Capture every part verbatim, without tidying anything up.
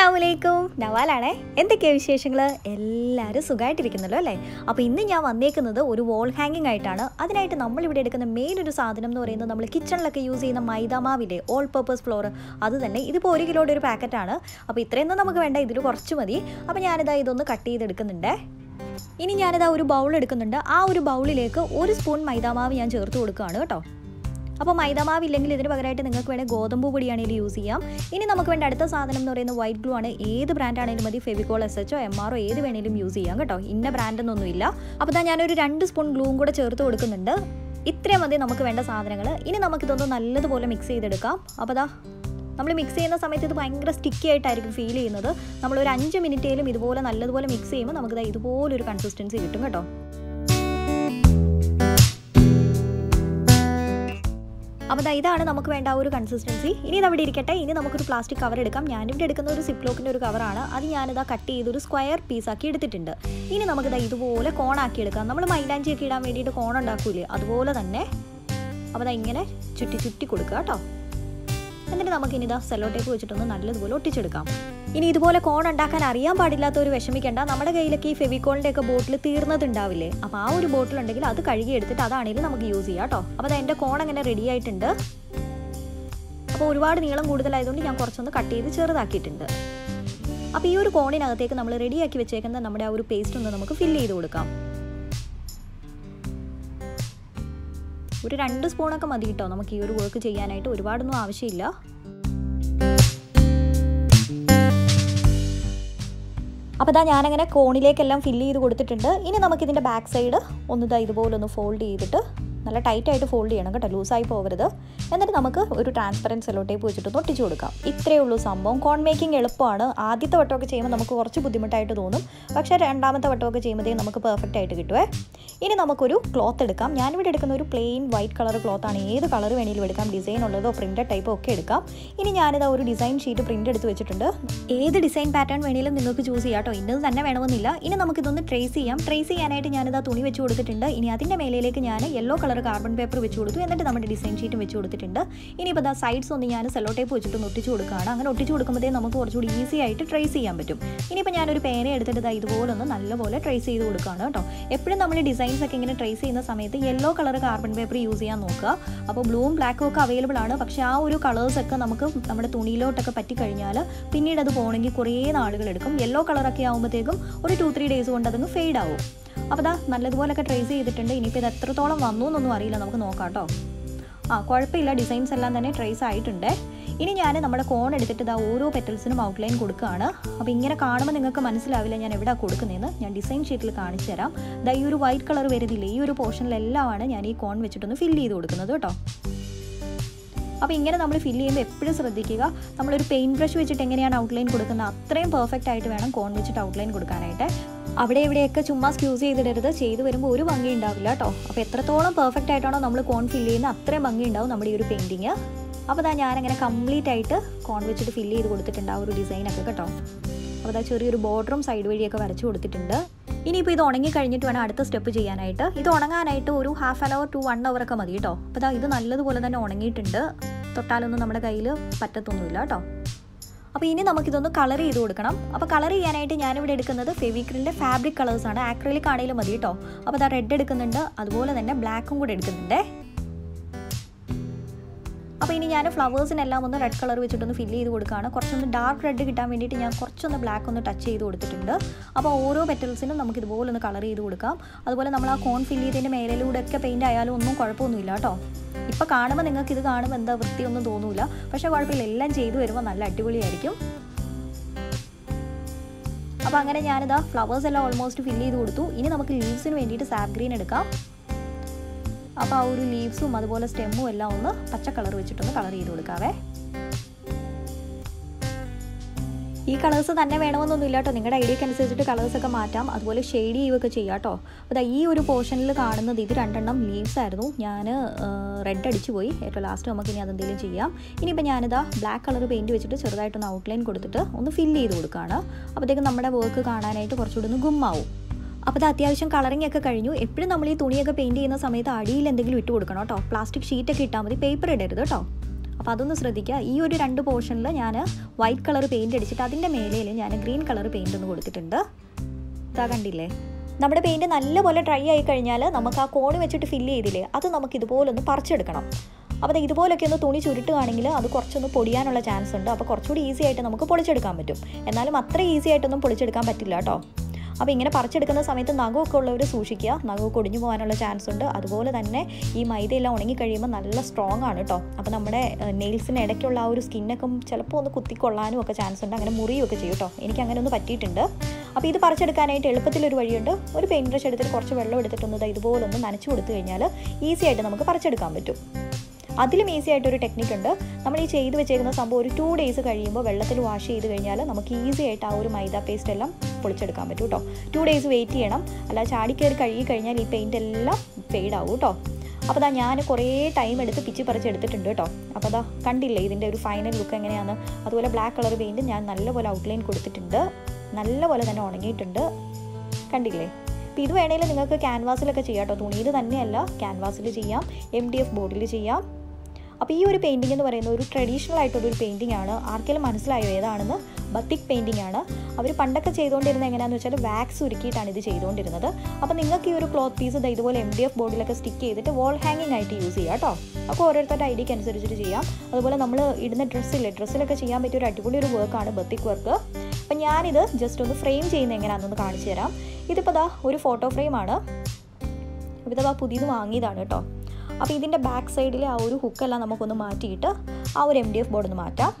അസ്സലാമുഅലൈക്കും, നവാലാണേ. എന്തൊക്കെയാണ് വിശേഷങ്ങൾ? എല്ലാവരും സുഖമായിട്ടിരിക്കുന്നല്ലോ അല്ലേ? അപ്പോൾ ഇന്ന് ഞാൻ വന്നേക്കുന്നത് ഒരു വോൾ ഹാങ്ങിങ് ആയിട്ടാണ്. അതിനായിട്ട് നമ്മളിവിടെ എടുക്കുന്ന മെയിൻ ഒരു സാധനം എന്ന് പറയുന്നത് നമ്മൾ കിച്ചണിലൊക്കെ യൂസ് ചെയ്യുന്ന മൈദാമാവില്ലേ, ഓൾ പർപ്പസ് ഫ്ലോർ, അത് തന്നെ. ഇതിപ്പോൾ ഒരു കിലോയുടെ ഒരു പാക്കറ്റാണ്. അപ്പോൾ ഇത്രയൊന്നും നമുക്ക് വേണ്ട, ഇതിൽ കുറച്ച് മതി. അപ്പോൾ ഞാനിതാ ഇതൊന്ന് കട്ട് ചെയ്തെടുക്കുന്നുണ്ട്. ഇനി ഞാനിതാ ഒരു ബൗൾ എടുക്കുന്നുണ്ട്. ആ ഒരു ബൗളിലേക്ക് ഒരു സ്പൂൺ മൈദാമാവ് ഞാൻ ചേർത്ത് കൊടുക്കുകയാണ് കേട്ടോ. അപ്പോൾ മൈദാമാവ് ഇല്ലെങ്കിൽ ഇതിന് പകരമായിട്ട് നിങ്ങൾക്ക് വേണമെങ്കിൽ ഗോതമ്പ് പൊടിയാണെങ്കിലും യൂസ് ചെയ്യാം. ഇനി നമുക്ക് വേണ്ട അടുത്ത സാധനം എന്ന് പറയുന്നത് വൈറ്റ് ഗ്ലൂ ആണ്. ഏത് ബ്രാൻഡ് ആണെങ്കിലും മതി, ഫെവിക്കോൾ, എസ് എച്ചോ, എം ആറോ ഏത് വേണമെങ്കിലും യൂസ് ചെയ്യാം കേട്ടോ. ഇന്ന ബ്രാൻഡൊന്നുമില്ല. അപ്പോൾ ഇതാ ഞാനൊരു രണ്ട് സ്പൂൺ ഗ്ലൂവും കൂടെ ചേർത്ത് കൊടുക്കുന്നുണ്ട്. ഇത്രയും മതി നമുക്ക് വേണ്ട സാധനങ്ങൾ. ഇനി നമുക്കിതൊന്ന് നല്ലതുപോലെ മിക്സ് ചെയ്തെടുക്കാം. അപ്പോൾ ഇതാ നമ്മൾ മിക്സ് ചെയ്യുന്ന സമയത്ത് ഇത് ഭയങ്കര സ്റ്റിക്കി ആയിട്ടായിരിക്കും ഫീൽ ചെയ്യുന്നത്. നമ്മളൊരു അഞ്ച് മിനിറ്റേലും ഇതുപോലെ നല്ലതുപോലെ മിക്സ് ചെയ്യുമ്പോൾ നമുക്കിതാ ഇതുപോലൊരു കൺസിസ്റ്റൻസി കിട്ടും കേട്ടോ. അപ്പോൾ ഇതാണ് നമുക്ക് വേണ്ട ഒരു കൺസിസ്റ്റൻസി. ഇനി ഇത് അവിടെ ഇരിക്കട്ടെ. ഇനി നമുക്കൊരു പ്ലാസ്റ്റിക് കവർ എടുക്കാം. ഞാനിവിടെ എടുക്കുന്ന ഒരു സിപ്ലോക്കിൻ്റെ ഒരു കവറാണ്. അത് ഞാനിതാ കട്ട് ചെയ്തൊരു സ്ക്വയർ പീസാക്കി എടുത്തിട്ടുണ്ട്. ഇനി നമുക്കിതാ ഇതുപോലെ കോണാക്കി എടുക്കാം. നമ്മൾ മൈലാഞ്ചിയൊക്കെ ഇടാൻ വേണ്ടിയിട്ട് കോൺ ഉണ്ടാക്കൂലേ, അതുപോലെ തന്നെ. അപ്പോൾ ഇതാ ഇങ്ങനെ ചുറ്റി ചുറ്റി കൊടുക്കുക കേട്ടോ. എന്നിട്ട് നമുക്കിനി ഇതാ സെല്ലോ ടേപ്പ് വെച്ചിട്ടൊന്ന് നല്ലതുപോലെ ഒട്ടിച്ചെടുക്കാം. ഇനി ഇതുപോലെ കോൺ ഉണ്ടാക്കാൻ അറിയാൻ പാടില്ലാത്തവർ വിഷമിക്കേണ്ട. നമ്മുടെ കയ്യിലൊക്കെ ഈ ഫെവിക്കോളിൻ്റെ ഒക്കെ ബോട്ടിൽ തീർന്നതുണ്ടാവില്ലേ, അപ്പോൾ ആ ഒരു ബോട്ടിൽ ഉണ്ടെങ്കിൽ അത് കഴുകി എടുത്തിട്ട് അതാണെങ്കിലും നമുക്ക് യൂസ് ചെയ്യാം കേട്ടോ. അപ്പോൾ എൻ്റെ കോൺ അങ്ങനെ റെഡി ആയിട്ടുണ്ട്. അപ്പോൾ ഒരുപാട് നീളം കൂടുതലായതുകൊണ്ട് ഞാൻ കുറച്ചൊന്ന് കട്ട് ചെയ്ത് ചെറുതാക്കിയിട്ടുണ്ട്. അപ്പോൾ ഈ ഒരു കോണിനകത്തേക്ക് നമ്മൾ റെഡിയാക്കി വെച്ചേക്കുന്ന നമ്മുടെ ആ ഒരു പേസ്റ്റ് ഒന്ന് നമുക്ക് ഫില്ല് ചെയ്ത് കൊടുക്കാം. ഒരു രണ്ട് സ്പൂണൊക്കെ മതി കേട്ടോ നമുക്ക് ഈ ഒരു വർക്ക് ചെയ്യാനായിട്ട്. ഒരുപാടൊന്നും ആവശ്യമില്ല. അപ്പോൾ ഇതാ ഞാനങ്ങനെ കോണിലേക്കെല്ലാം ഫില്ല് ചെയ്ത് കൊടുത്തിട്ടുണ്ട്. ഇനി നമുക്കിതിൻ്റെ ബാക്ക് സൈഡ് ഒന്നിതാ ഇതുപോലെ ഒന്ന് ഫോൾഡ് ചെയ്തിട്ട് നല്ല ടൈറ്റായിട്ട് ഫോൾഡ് ചെയ്യണം കേട്ടോ, ലൂസായി പോകരുത്. എന്നിട്ട് നമുക്ക് ഒരു ട്രാൻസ്പെറൻറ്റ് സെല്ലോ ടേപ്പ് വെച്ചിട്ട് ഒട്ടിച്ച് കൊടുക്കാം. ഇത്രയേ ഉള്ളൂ സംഭവം. കോൺ മേക്കിംഗ് എളുപ്പമാണ്. ആദ്യത്തെ വട്ടമൊക്കെ ചെയ്യുമ്പോൾ നമുക്ക് കുറച്ച് ബുദ്ധിമുട്ടായിട്ട് തോന്നും, പക്ഷേ രണ്ടാമത്തെ വട്ടമൊക്കെ ചെയ്യുമ്പോഴത്തേക്കും നമുക്ക് പെർഫെക്റ്റ് ആയിട്ട് കിട്ടുമേ. ഇനി നമുക്കൊരു ക്ലോത്ത് എടുക്കാം. ഞാനിവിടെ എടുക്കുന്ന ഒരു പ്ലെയിൻ വൈറ്റ് കളർ ക്ലോത്താണ്. ഏത് കളർ വേണമെങ്കിലും എടുക്കാം, ഡിസൈൻ ഉള്ളതോ പ്രിൻ്റഡ് ടൈപ്പോ ഒക്കെ എടുക്കാം. ഇനി ഞാനിതാ ഒരു ഡിസൈൻ ഷീറ്റ് പ്രിൻ്റ് എടുത്ത് വെച്ചിട്ടുണ്ട്. ഏത് ഡിസൈൻ പാറ്റേൺ വേണമെങ്കിലും നിങ്ങൾക്ക് ചൂസ് ചെയ്യാം കേട്ടോ, ഇന്നത് തന്നെ വേണമെന്നില്ല. ഇനി നമുക്കിതൊന്ന് ട്രേസ് ചെയ്യാം. ട്രേസ് ചെയ്യാനായിട്ട് ഞാനിതാ തുണി വെച്ച് കൊടുത്തിട്ടുണ്ട്. ഇനി അതിൻ്റെ മേലേക്ക് ഞാൻ യെല്ലോ കളർ കാർബൺ പേപ്പർ വെച്ച് കൊടുത്തു. എന്നിട്ട് നമ്മുടെ ഡിസൈൻ ഷീറ്റും വെച്ച് കൊടുത്തിട്ടുണ്ട്. ഇനിയിപ്പോൾ ദാ സൈഡ്സ് ഒന്ന് ഞാൻ സെല്ലോ ടേപ്പ് വെച്ചിട്ട് ഒട്ടിച്ച് കൊടുക്കുകയാണ്. അങ്ങനെ ഒട്ടിച്ച് കൊടുക്കുമ്പോഴത്തേ നമുക്ക് കുറച്ചുകൂടി ഈസി ആയിട്ട് ട്രേസ് ചെയ്യാൻ പറ്റും. ഇനിയിപ്പോൾ ഞാനൊരു പേന എടുത്തിട്ട് ദാ ഇതുപോലെ ഒന്ന് നല്ലപോലെ ട്രേസ് ചെയ്ത് കൊടുക്കുകയാണ് കേട്ടോ. എപ്പോഴും നമ്മൾ ഡിസൈൻസ് ഒക്കെ ഇങ്ങനെ ട്രേസ് ചെയ്യുന്ന സമയത്ത് yellow colour carbon paper use ചെയ്യാൻ നോക്കുക. അപ്പോൾ ബ്ലൂവും ബ്ലാക്കും ഒക്കെ അവൈലബിൾ ആണ്. പക്ഷേ ആ ഒരു കളേഴ്സൊക്കെ നമുക്ക് നമ്മുടെ തുണിയിലോട്ടൊക്കെ പറ്റിക്കഴിഞ്ഞാൽ പിന്നീട് അത് പോകണമെങ്കിൽ കുറേ നാളുകൾ എടുക്കും. യെല്ലോ കളറൊക്കെ ആകുമ്പോഴത്തേക്കും ഒരു ടു ത്രീ ഡേയ്സ് കൊണ്ട് അതങ്ങ് ഫെയ്ഡ് ആവും. അപ്പോൾ ഇതാ നല്ലതുപോലൊക്കെ ട്രേസ് ചെയ്തിട്ടുണ്ട്. ഇനിയിപ്പോൾ ഇത് എത്രത്തോളം വന്നു എന്നൊന്നും അറിയില്ല, നമുക്ക് നോക്കാം കേട്ടോ. ആ കുഴപ്പമില്ല, ഡിസൈൻസ് എല്ലാം തന്നെ ട്രേസ് ആയിട്ടുണ്ട്. ഇനി ഞാൻ നമ്മുടെ കോൺ എടുത്തിട്ട് ഇതാ ഓരോ പെറ്റൽസിനും ഔട്ട്ലൈൻ കൊടുക്കുകയാണ്. അപ്പോൾ ഇങ്ങനെ കാണുമ്പോൾ നിങ്ങൾക്ക് മനസ്സിലാവില്ല ഞാൻ എവിടെ കൊടുക്കുന്നതെന്ന്. ഞാൻ ഡിസൈൻ ഷീറ്റിൽ കാണിച്ചു തരാം. ഇതാ ഈ ഒരു വൈറ്റ് കളർ വരുന്നില്ലേ, ഈ ഒരു പോർഷനിലെല്ലാമാണ് ഞാൻ ഈ കോൺ വെച്ചിട്ടൊന്ന് ഫില്ല് ചെയ്ത് കൊടുക്കുന്നത് കേട്ടോ. അപ്പോൾ ഇങ്ങനെ നമ്മൾ ഫില്ല് ചെയ്യുമ്പോൾ എപ്പോഴും ശ്രദ്ധിക്കുക, നമ്മളൊരു പെയിൻറ്റ് ബ്രഷ് വെച്ചിട്ട് എങ്ങനെയാണ് ഔട്ട്ലൈൻ കൊടുക്കുന്നത് അത്രയും പെർഫെക്റ്റ് ആയിട്ട് വേണം കോൺ വെച്ചിട്ട് ഔട്ട്ലൈൻ കൊടുക്കാനായിട്ട്. അവിടെ ഇവിടെയൊക്കെ ചുമ്മാ സ്ക്യൂസ് ചെയ്തിടരുത്. ചെയ്ത് വരുമ്പോൾ ഒരു ഭംഗി ഉണ്ടാവില്ല കേട്ടോ. അപ്പോൾ എത്രത്തോളം പെർഫെക്റ്റ് ആയിട്ടാണോ നമ്മൾ കോൺ ഫില്ല് ചെയ്യുന്നത് അത്രയും ഭംഗി ഉണ്ടാവും നമ്മുടെ ഈ ഒരു പെയിൻറ്റിങ്. അപ്പോൾ അതാ ഞാനങ്ങനെ കംപ്ലീറ്റ് ആയിട്ട് കോൺ വെച്ചിട്ട് ഫില്ല് ചെയ്ത് കൊടുത്തിട്ടുണ്ട് ആ ഒരു ഡിസൈനൊക്കെ കേട്ടോ. അപ്പോൾ അതാ ചെറിയൊരു ബോർഡറും സൈഡ് വഴിയൊക്കെ വരച്ച് കൊടുത്തിട്ടുണ്ട്. ഇനിയിപ്പോൾ ഇത് ഉണങ്ങി കഴിഞ്ഞിട്ട് വേണം അടുത്ത സ്റ്റെപ്പ് ചെയ്യാനായിട്ട്. ഇത് ഉണങ്ങാനായിട്ട് ഒരു half an hour to one hour ഒക്കെ മതി കേട്ടോ. അപ്പോൾ അതാ ഇത് നല്ലതുപോലെ തന്നെ ഉണങ്ങിയിട്ടുണ്ട്. തൊട്ടാലൊന്നും നമ്മുടെ കയ്യിൽ പറ്റത്തൊന്നുമില്ല കേട്ടോ. അപ്പോൾ ഇനി നമുക്കിതൊന്ന് കളർ ചെയ്ത് കൊടുക്കണം. അപ്പോൾ കളർ ചെയ്യാനായിട്ട് ഞാനിവിടെ എടുക്കുന്നത് ഫെവിക്രിലിൻ്റെ ഫാബ്രിക് കളേഴ്സാണ്. ആക്രിലിക് ആണെങ്കിലും മതി കേട്ടോ. അപ്പോൾ അതാ റെഡ് എടുക്കുന്നുണ്ട്, അതുപോലെ തന്നെ ബ്ലാക്കും കൂടെ എടുക്കുന്നുണ്ട്. അപ്പോൾ ഇനി ഞാൻ ഫ്ലവേഴ്സിനെല്ലാം ഒന്ന് റെഡ് കളർ വെച്ചിട്ടൊന്ന് ഫില്ല് ചെയ്ത് കൊടുക്കുകയാണ്. കുറച്ചൊന്ന് ഡാർക്ക് റെഡ് കിട്ടാൻ വേണ്ടിയിട്ട് ഞാൻ കുറച്ചൊന്ന് ബ്ലാക്ക് ഒന്ന് ടച്ച് ചെയ്ത് കൊടുത്തിട്ടുണ്ട്. അപ്പോൾ ഓരോ പെറ്റൽസിനും നമുക്ക് ഇതുപോലെ ഒന്ന് കളർ ചെയ്ത് കൊടുക്കാം. അതുപോലെ നമ്മൾ ആ കോൺ ഫില്ല് ചെയ്തതിൻ്റെ മേലിലൂടെയൊക്കെ പെയിൻ്റ് ആയാലും ഒന്നും കുഴപ്പമൊന്നുമില്ല കേട്ടോ. ഇപ്പോൾ കാണുമ്പോൾ നിങ്ങൾക്ക് ഇത് കാണുമ്പോൾ എന്താ വൃത്തിയൊന്നും തോന്നില്ല, പക്ഷേ കുഴപ്പമില്ല, എല്ലാം ചെയ്ത് വരുമ്പോൾ നല്ല അടിപൊളിയായിരിക്കും. അപ്പോൾ അങ്ങനെ ഞാനിതാ ഫ്ലവേഴ്സ് എല്ലാം ഓൾമോസ്റ്റ് ഫില്ല് ചെയ്ത് കൊടുത്തു. ഇനി നമുക്ക് ലീവ്സിന് വേണ്ടിയിട്ട് സാപ്പ് ഗ്രീൻ എടുക്കാം. അപ്പോൾ ആ ഒരു ലീവ്സും അതുപോലെ സ്റ്റെമ്മും എല്ലാം ഒന്ന് പച്ച കളർ വെച്ചിട്ടൊന്ന് കളർ ചെയ്ത് കൊടുക്കാവേ. ഈ കളേഴ്സ് തന്നെ വേണമെന്നൊന്നുമില്ല കേട്ടോ, നിങ്ങളുടെ ഐഡിയക്ക് അനുസരിച്ചിട്ട് കളേഴ്സൊക്കെ മാറ്റാം. അതുപോലെ ഷെയ്ഡ് ചെയ്യുകയൊക്കെ ചെയ്യാം കേട്ടോ. അപ്പോൾ ഈ ഒരു പോർഷനിൽ കാണുന്നത് ഇത് രണ്ടെണ്ണം ലീവ്സ് ആയിരുന്നു. ഞാൻ റെഡ് അടിച്ചു പോയി. ഏറ്റവും ലാസ്റ്റ് നമുക്ക് ഇനി അതെന്തെങ്കിലും ചെയ്യാം. ഇനിയിപ്പോൾ ഞാനിതാ ബ്ലാക്ക് കളർ പെയിൻറ്റ് വെച്ചിട്ട് ചെറുതായിട്ടൊന്ന് ഔട്ട്ലൈൻ കൊടുത്തിട്ട് ഒന്ന് ഫില്ല് ചെയ്ത് കൊടുക്കുകയാണ്. അപ്പോഴത്തേക്കും നമ്മുടെ വർക്ക് കാണാനായിട്ട് കുറച്ചുകൂടി ഒന്ന് ഗുമ്മാവും. അപ്പോൾ ഇത് അത്യാവശ്യം കളറിംഗ് ഒക്കെ കഴിഞ്ഞു. എപ്പോഴും നമ്മൾ ഈ തുണിയൊക്കെ പെയിൻറ്റ് ചെയ്യുന്ന സമയത്ത് അടിയിൽ എന്തെങ്കിലും ഇട്ട് കൊടുക്കണം കേട്ടോ. പ്ലാസ്റ്റിക് ഷീറ്റൊക്കെ ഇട്ടാൽ മതി, പേപ്പർ ഇടരുത് കേട്ടോ. അപ്പോൾ അതൊന്ന് ശ്രദ്ധിക്കുക. ഈ ഒരു രണ്ട് പോർഷനിൽ ഞാൻ വൈറ്റ് കളർ പെയിൻറ്റ് അടിച്ചിട്ട് അതിൻ്റെ മേലയിൽ ഞാൻ ഗ്രീൻ കളർ പെയിൻ്റ് ഒന്ന് കൊടുത്തിട്ടുണ്ട്. ഇതാ കണ്ടില്ലേ? നമ്മുടെ പെയിൻറ്റ് നല്ലപോലെ ഡ്രൈ ആയി കഴിഞ്ഞാൽ നമുക്ക് ആ കോണ് വെച്ചിട്ട് ഫില്ല് ചെയ്തില്ലേ, അത് നമുക്ക് ഇതുപോലൊന്ന് പറിച്ചെടുക്കണം. അപ്പോൾ ഇതുപോലൊക്കെ ഒന്ന് തുണി ചുരുട്ടുകയാണെങ്കിൽ അത് കുറച്ചൊന്ന് പൊടിയാനുള്ള ചാൻസ് ഉണ്ട്. അപ്പോൾ കുറച്ചുകൂടി ഈസി ആയിട്ട് നമുക്ക് പൊളിച്ചെടുക്കാൻ പറ്റും. എന്നാലും അത്ര ഈസി ആയിട്ടൊന്നും പൊളിച്ചെടുക്കാൻ പറ്റില്ല കേട്ടോ. അപ്പോൾ ഇങ്ങനെ പറിച്ചെടുക്കുന്ന സമയത്ത് നഖമൊക്കെ ഉള്ളവർ സൂക്ഷിക്കുക, നഖമൊക്കെ ഒടിഞ്ഞു പോകാനുള്ള ചാൻസ് ഉണ്ട്. അതുപോലെ തന്നെ ഈ മൈദയെല്ലാം ഉണങ്ങി കഴിയുമ്പോൾ നല്ല സ്ട്രോങ് ആണ് കേട്ടോ. അപ്പോൾ നമ്മുടെ നെയിൽസിന് ഇടയ്ക്കുള്ള ആ ഒരു സ്കിന്നൊക്കെ ചിലപ്പോൾ ഒന്ന് കുത്തിക്കൊള്ളാനും ഒക്കെ ചാൻസ് ഉണ്ട്, അങ്ങനെ മുറിയൊക്കെ ചെയ്യും കേട്ടോ. എനിക്ക് അങ്ങനെ ഒന്ന് പറ്റിയിട്ടുണ്ട്. അപ്പോൾ ഇത് പറിച്ചെടുക്കാനായിട്ട് എളുപ്പത്തിലൊരു വഴിയുണ്ട്. ഒരു പെയിൻറ്റ് ബ്രഷ് എടുത്തിട്ട് കുറച്ച് വെള്ളം എടുത്തിട്ടൊന്ന് ഇതുപോലെ ഒന്ന് നനച്ചു കൊടുത്തു കഴിഞ്ഞാൽ ഈസി ആയിട്ട് നമുക്ക് പറിച്ചെടുക്കാൻ പറ്റും. അതിലും ഈസി ആയിട്ടൊരു ടെക്നിക്ക് ഉണ്ട്. നമ്മൾ ഈ ചെയ്ത് വെച്ചേക്കുന്ന സംഭവം ഒരു ടു ഡേയ്സ് കഴിയുമ്പോൾ വെള്ളത്തിൽ വാഷ് ചെയ്ത് കഴിഞ്ഞാൽ നമുക്ക് ഈസി ആയിട്ട് ആ ഒരു മൈദ പേസ്റ്റ് എല്ലാം പൊളിച്ചെടുക്കാൻ പറ്റും കേട്ടോ. ടു ഡേയ്സ് വെയിറ്റ് ചെയ്യണം, അല്ല ചാടിക്കയറി കഴുകി കഴിഞ്ഞാൽ ഈ പെയിൻ്റ് എല്ലാം ഫെയ്ഡ് ആവും കേട്ടോ. അപ്പോൾ അതാ ഞാൻ കുറേ ടൈം എടുത്ത് പിച്ചി പറിച്ചെടുത്തിട്ടുണ്ട് കേട്ടോ. അപ്പോൾ അതാ കണ്ടില്ലേ ഇതിൻ്റെ ഒരു ഫൈനൽ ലുക്ക് എങ്ങനെയാണ്. അതുപോലെ ബ്ലാക്ക് കളർ പെയിൻറ്റ് ഞാൻ നല്ലപോലെ ഔട്ട്ലൈൻ കൊടുത്തിട്ടുണ്ട്, നല്ലപോലെ തന്നെ ഉണങ്ങിയിട്ടുണ്ട്, കണ്ടില്ലേ? അപ്പോൾ ഇത് വേണമെങ്കിൽ നിങ്ങൾക്ക് ക്യാൻവാസിലൊക്കെ ചെയ്യാം കേട്ടോ. തുണിയിൽ തന്നെയല്ല, ക്യാൻവാസിൽ ചെയ്യാം, എം ഡി എഫ് ബോർഡിൽ ചെയ്യാം. അപ്പോൾ ഈ ഒരു പെയിൻറ്റിംഗ് എന്ന് പറയുന്നത് ഒരു ട്രഡീഷണൽ ആയിട്ടുള്ളൊരു പെയിൻറ്റിംഗ് ആണ്. ആർക്കെങ്കിലും മനസ്സിലായോ ഏതാണെന്ന്? ബത്തിക് പെയിൻറ്റിംഗ് ആണ്. അവർ പണ്ടൊക്കെ ചെയ്തുകൊണ്ടിരുന്നത് എങ്ങനെയാണെന്ന് വെച്ചാൽ വാക്സ് ഉരുക്കിയിട്ടാണ് ഇത് ചെയ്തുകൊണ്ടിരുന്നത്. അപ്പോൾ നിങ്ങൾക്ക് ഈ ഒരു ക്ലോത്ത് പീസ് ഇതുപോലെ എം ഡി എഫ് ബോർഡിലൊക്കെ സ്റ്റിക്ക് ചെയ്തിട്ട് വാൾ ഹാങ്ങിങ് ആയിട്ട് യൂസ് ചെയ്യാം കേട്ടോ. അപ്പോൾ ഓരോരുത്തരുടെ ഐഡിയക്ക് അനുസരിച്ചിട്ട് ചെയ്യാം. അതുപോലെ നമ്മൾ ഇടുന്ന ഡ്രസ്സില്ലേ, ഡ്രസ്സിലൊക്കെ ചെയ്യാൻ പറ്റിയ ഒരു അടിപൊളി ഒരു വർക്കാണ് ബത്തിക് വർക്ക്. അപ്പം ഞാനിത് ജസ്റ്റ് ഒന്ന് ഫ്രെയിം ചെയ്യുന്നത് എങ്ങനെയാണെന്നൊന്ന് കാണിച്ചു തരാം. ഇതിപ്പോൾ ദാ ഒരു ഫോട്ടോ ഫ്രെയിമാണ്. അപ്പോൾ ഇതാ പുതിയത് വാങ്ങിയതാണ് കേട്ടോ. അപ്പോൾ ഇതിൻ്റെ ബാക്ക് സൈഡിലെ ആ ഒരു ഹുക്കെല്ലാം നമുക്കൊന്ന് മാറ്റിയിട്ട് ആ ഒരു എം ഡി എഫ് ബോർഡ് ഒന്ന് മാറ്റാം.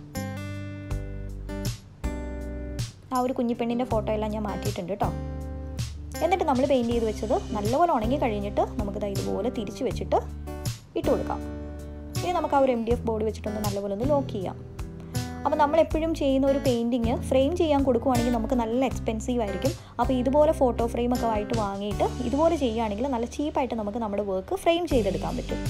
ആ ഒരു കുഞ്ഞിപ്പെണ്ണിൻ്റെ ഫോട്ടോ എല്ലാം ഞാൻ മാറ്റിയിട്ടുണ്ട് കേട്ടോ. എന്നിട്ട് നമ്മൾ പെയിൻറ്റ് ചെയ്ത് വെച്ചത് നല്ലപോലെ ഉണങ്ങി കഴിഞ്ഞിട്ട് നമുക്കിത് ഇതുപോലെ തിരിച്ച് വെച്ചിട്ട് ഇട്ട് കൊടുക്കാം. ഇനി നമുക്ക് ആ ഒരു എം ഡി എഫ് ബോർഡ് വെച്ചിട്ടൊന്ന് നല്ലപോലെ ഒന്ന് ലോക്ക് ചെയ്യാം. അപ്പോൾ നമ്മളെപ്പോഴും ചെയ്യുന്ന ഒരു പെയിൻറ്റിങ് ഫ്രെയിം ചെയ്യാൻ കൊടുക്കുവാണെങ്കിൽ നമുക്ക് നല്ല എക്സ്പെൻസീവ് ആയിരിക്കും. അപ്പോൾ ഇതുപോലെ ഫോട്ടോ ഫ്രെയിമൊക്കെ ആയിട്ട് വാങ്ങിയിട്ട് ഇതുപോലെ ചെയ്യുകയാണെങ്കിൽ നല്ല ചീപ്പായിട്ട് നമുക്ക് നമ്മുടെ വർക്ക് ഫ്രെയിം ചെയ്തെടുക്കാൻ പറ്റും.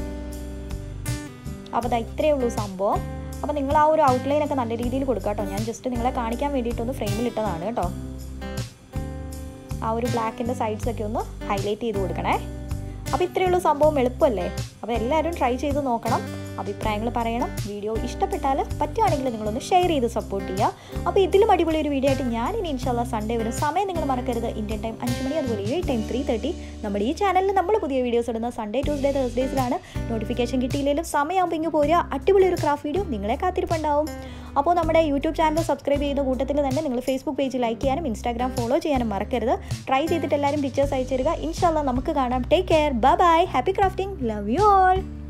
അപ്പോൾ അത് ഇത്രയേ ഉള്ളൂ സംഭവം. അപ്പോൾ നിങ്ങൾ ആ ഒരു ഔട്ട്ലൈനൊക്കെ നല്ല രീതിയിൽ കൊടുക്കാം കേട്ടോ. ഞാൻ ജസ്റ്റ് നിങ്ങളെ കാണിക്കാൻ വേണ്ടിയിട്ടൊന്ന് ഫ്രെയിമിലിട്ടതാണ് കേട്ടോ. ആ ഒരു ബ്ലാക്കിൻ്റെ സൈഡ്സൊക്കെ ഒന്ന് ഹൈലൈറ്റ് ചെയ്ത് കൊടുക്കണേ. അപ്പോൾ ഇത്രയുള്ള സംഭവം എളുപ്പമല്ലേ? അപ്പോൾ എല്ലാവരും ട്രൈ ചെയ്ത് നോക്കണം, അഭിപ്രായങ്ങൾ പറയണം. വീഡിയോ ഇഷ്ടപ്പെട്ടാൽ പറ്റുകയാണെങ്കിൽ നിങ്ങളൊന്ന് ഷെയർ ചെയ്ത് സപ്പോർട്ട് ചെയ്യുക. അപ്പോൾ ഇതിലും അടിപൊളി ഒരു വീഡിയോ ആയിട്ട് ഞാൻ ഇനി ഇൻഷാല്ലാ സൺഡേ വരും. സമയം നിങ്ങൾ മറക്കരുത്, ഇന്ത്യൻ ടൈം അഞ്ച് മണി, അതുപോലെ ഏഴ് ടൈം ത്രീ തേർട്ടി. നമ്മുടെ ഈ ചാനലിൽ നമ്മൾ പുതിയ വീഡിയോസ് ഇടുന്ന സൺഡേ, ട്യൂസ്ഡേ, തേഴ്സ്ഡേസിലാണ്. നോട്ടിഫിക്കേഷൻ കിട്ടിയില്ലെങ്കിലും സമയമാകുമ്പോൾ ഇങ്ങ് പോരുക, അടിപൊളി ഒരു ക്രാഫ്റ്റ് വീഡിയോ നിങ്ങളെ കാത്തിരിപ്പുണ്ടാവും. അപ്പോൾ നമ്മുടെ യൂട്യൂബ് ചാനൽ സബ്സ്ക്രൈബ് ചെയ്യുന്ന കൂട്ടത്തിൽ തന്നെ നിങ്ങൾ ഫേസ്ബുക്ക് പേജ് ലൈക്ക് ചെയ്യാനും ഇൻസ്റ്റാഗ്രാം ഫോളോ ചെയ്യാനും മറക്കരുത്. ട്രൈ ചെയ്തിട്ട് എല്ലാവരും പിക്ചേഴ്സ് അയച്ചു തരിക. ഇൻഷാല്ലാ നമുക്ക് കാണാം. Take care, bye bye, happy crafting, love you all.